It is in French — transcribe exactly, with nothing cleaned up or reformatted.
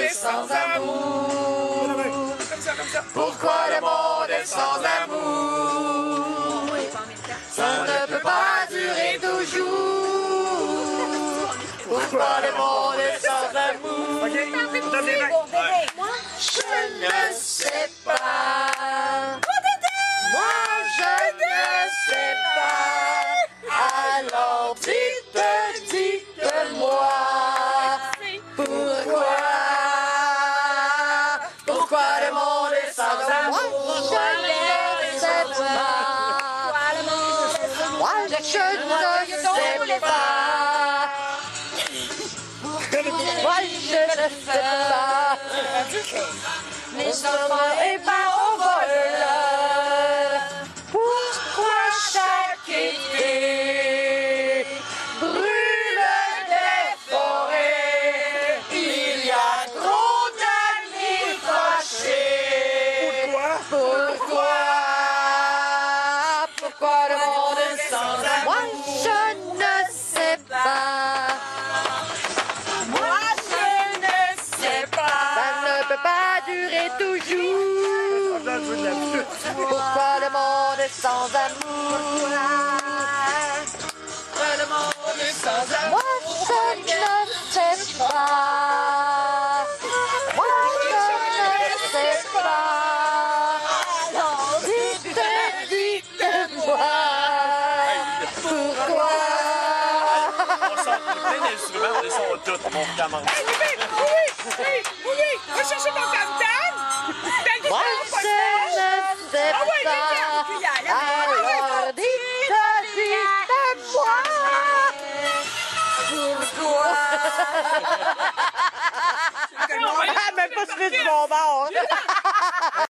est sans amour? Pourquoi le monde est sans amour? Ça ne peut pas durer toujours. Pourquoi le monde est sans amour? Je ne sais pas. Moi je ne sais pas. Alors dites, dites-moi. Pourquoi? Pourquoi le monde est sans amour? Moi je ne sais pas. Moi je ne sais pas. Moi je ne sais pas. Les enfants et parents voleurs. Pourquoi chaque été brûle des forêts? Il y a trop d'amis fâchés. Pourquoi? Pourquoi? Pourquoi le monde est sans amour? Moi je ne sais pas. Moi je ne sais pas. Ça ne peut pas durer toujours. Pourquoi le monde est sans amour? Pourquoi le monde est sans amour? Moi je ne sais pas. Moi je ne sais pas. Alors dites, dites-moi. Pourquoi? On sort plein d'instruments, on les sort tous, on recommence. Hey, oui, oui, oui, oui, va chercher mon tam-tam. Moi je ne sais Ah oui, pas. Alors dites, dites-moi. Pourquoi? Ah, même pas celui du bon bord.